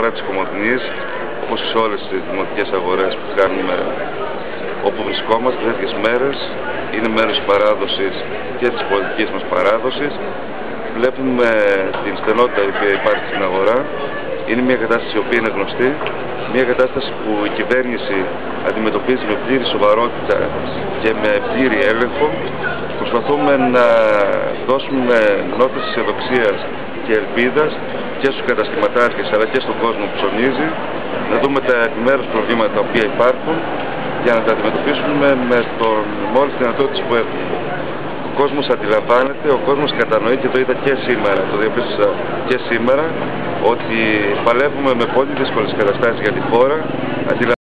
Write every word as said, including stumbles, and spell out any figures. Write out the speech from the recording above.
αγορά της Κομοτηνής, όπως σε όλες τις δημοτικές αγορές που κάνουμε όπου βρισκόμαστε τέτοιες μέρες, είναι μέρος της παράδοσης και της πολιτικής μας παράδοσης. Βλέπουμε την στενότητα η οποία υπάρχει στην αγορά. Είναι μια κατάσταση η οποία είναι γνωστή, μια κατάσταση που η κυβέρνηση αντιμετωπίζει με πλήρη σοβαρότητα και με πλήρη έλεγχο. Προσπαθούμε να δώσουμε νότες αισιοδοξίας και ελπίδας και στους καταστηματάρχες αλλά και στον κόσμο που ψωνίζει, να δούμε τα επιμέρους προβλήματα τα οποία υπάρχουν για να τα αντιμετωπίσουμε με, τον, με όλες τις δυνατότητες που έχουμε. Ο κόσμος αντιλαμβάνεται, ο κόσμος κατανοεί και το είδα και σήμερα, το διαπίστωσα και σήμερα, ότι παλεύουμε με πολύ δύσκολες καταστάσεις για τη χώρα.